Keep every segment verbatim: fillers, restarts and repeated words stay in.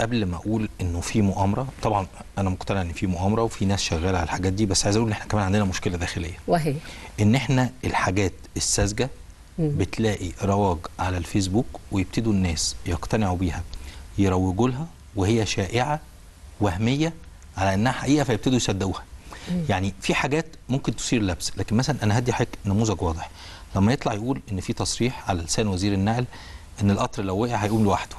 قبل ما اقول انه في مؤامره، طبعا انا مقتنع ان في مؤامره وفي ناس شغاله على الحاجات دي، بس عايز اقول ان احنا كمان عندنا مشكله داخليه، وهي ان احنا الحاجات الساذجه بتلاقي رواج على الفيسبوك ويبتدوا الناس يقتنعوا بيها، يروجوا لها وهي شائعه وهميه على انها حقيقه فيبتدوا يصدقوها. يعني في حاجات ممكن تثير لبس، لكن مثلا انا هدي حضرتك نموذج واضح. لما يطلع يقول ان في تصريح على لسان وزير النقل ان القطر لو وقع هيقوم لوحده،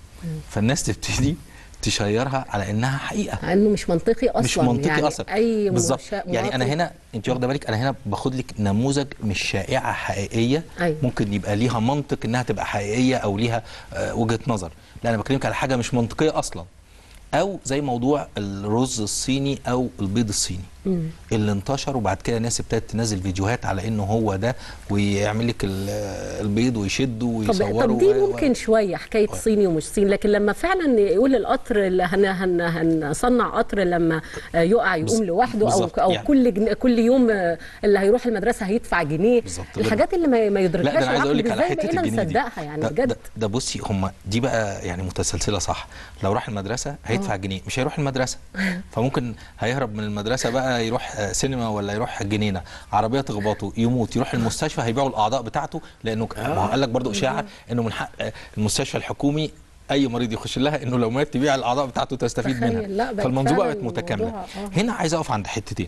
فالناس تبتدي تشيرها على انها حقيقه، انه مش منطقي اصلا، مش منطقي يعني اصلا. اي بالظبط. يعني انا هنا انت واخده بالك، انا هنا باخد لك نموذج مش شائعه حقيقيه. أيوة. ممكن يبقى ليها منطق انها تبقى حقيقيه او ليها آه وجهه نظر، لا انا بكلمك على حاجه مش منطقيه اصلا. او زي موضوع الرز الصيني او البيض الصيني مم. اللي انتشر، وبعد كده ناس ابتدت تنزل فيديوهات على انه هو ده، ويعمل لك البيض ويشده ويصوره. طب, طب دي ممكن و... شويه حكايه و... صيني ومش صيني، لكن لما فعلا يقول القطر اللي هن هن هنصنع قطر لما يقع يقوم بز... لوحده، او او يعني كل جن... كل يوم اللي هيروح المدرسه هيدفع جنيه. بالظبط. الحاجات اللي ما, ما يدركهاش. لا ده انا عايز اقول لك على حته الجنيه دي، يعني ده, بجد ده, ده بصي هم دي بقى يعني متسلسله صح. لو راح المدرسه هيدفع جنيه، مش هيروح المدرسه فممكن هيهرب من المدرسه بقى يروح سينما ولا يروح جنينه، عربيه تخبطه يموت، يروح المستشفى هيبيعوا الاعضاء بتاعته، لانه ما هو قال لك برضه اشاعه انه من حق المستشفى الحكومي اي مريض يخش لها انه لو مات تبيع الاعضاء بتاعته تستفيد منها. فالمنظومه بقت متكامله. هنا عايز اقف عند حتتين.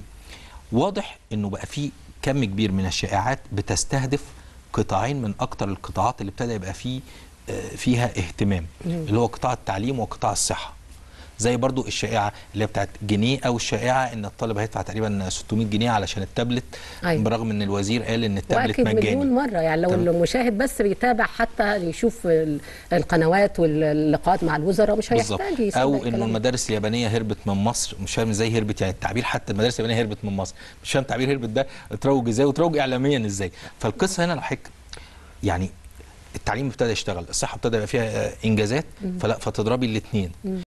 واضح انه بقى في كم كبير من الشائعات بتستهدف قطاعين من اكتر القطاعات اللي ابتدى يبقى فيه فيها اهتمام، اللي هو قطاع التعليم وقطاع الصحه. زي برضو الشائعه اللي هي بتاعت جنيه، او الشائعه ان الطالب هيدفع تقريبا ستمائة جنيه علشان التابلت. أيوة. برغم ان الوزير قال ان التابلت مجاني. مليون مره، يعني لو تمام. المشاهد بس بيتابع حتى يشوف القنوات واللقاءات مع الوزراء مش هيحتاج يصدق. او انه المدارس اليابانيه هربت من مصر، مش فاهم ازاي هربت، يعني التعبير حتى المدارس اليابانيه هربت من مصر، مش فاهم تعبير هربت ده اتروج ازاي وتروج اعلاميا ازاي. فالقصه هنا لو حضرتك يعني التعليم ابتدى يشتغل، الصحه ابتدى يبقى فيها انجازات، فلا فتضربي الاثنين.